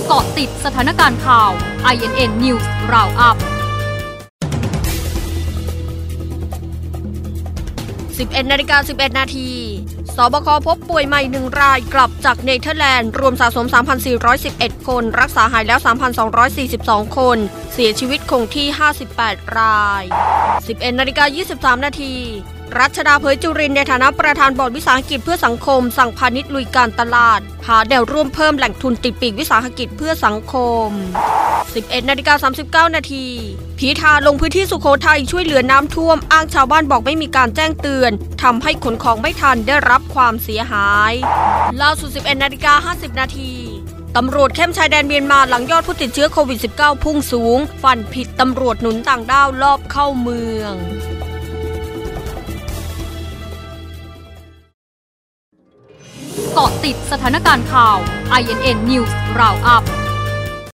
เกาะติดสถานการณ์ข่าว INN News Roundup 11:11 น.สบคพบป่วยใหม่1รายกลับจากเนเธอร์แลนด์รวมสะสม 3,411 คนรักษาหายแล้ว 3,242 คนเสียชีวิตคงที่58ราย 11:23 น.รัชดาเผยจุรินทร์ในฐานะประธานบอร์ดวิสาหกิจเพื่อสังคมสั่งพาณิชย์ลุยการตลาดหาแนวร่วมเพิ่มแหล่งทุนติดปีกวิสาหกิจเพื่อสังคม 11:39 น.พิธาลงพื้นที่สุโขทัยช่วยเหลือน้ำท่วมอ้างชาวบ้านบอกไม่มีการแจ้งเตือนทำให้ขนของไม่ทันได้รับความเสียหายล่าสุด 11:50 น.ตำรวจเข้มชายแดนเมียนมาหลังยอดผู้ติดเชื้อโควิด -19 พุ่งสูงฟันผิดตำรวจหนุนต่างด้าวลอบเข้าเมืองเกาะติดสถานการณ์ข่าว INN News Roundup